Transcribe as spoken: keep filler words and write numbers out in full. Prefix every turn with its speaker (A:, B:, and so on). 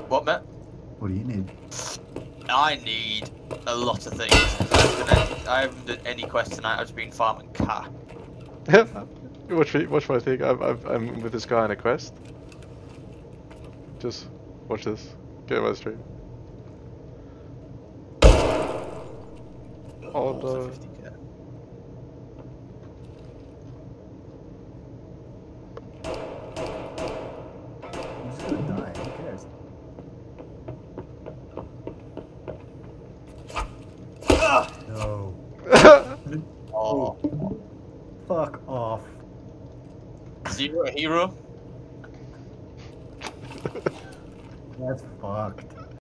A: What, Matt?
B: What do you need?
A: I need a lot of things. I've done, I haven't done any quests tonight. I've just been farming car.
C: watch me, watch my thing. I'm, I'm, I'm with this guy on a quest. Just watch this. Get my stream. Oh no.
A: fifty K.
B: I'm just gonna die. Who cares? No.
A: Oh.
B: Fuck off.
A: Zero a hero?
B: That's fucked.